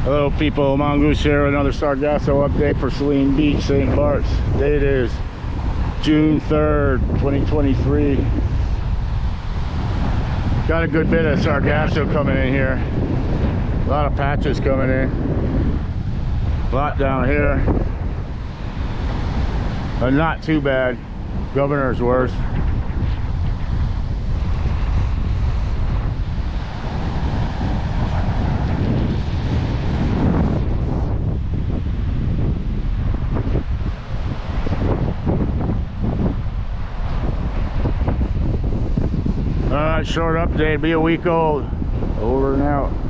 Hello people, Mongoose here, another Sargasso update for Saline Beach, St. Barts. Date is June 3rd, 2023. Got a good bit of Sargasso coming in here. A lot of patches coming in. A lot down here. But not too bad. Governor's worse. Alright, short update, be a week old. Over and out.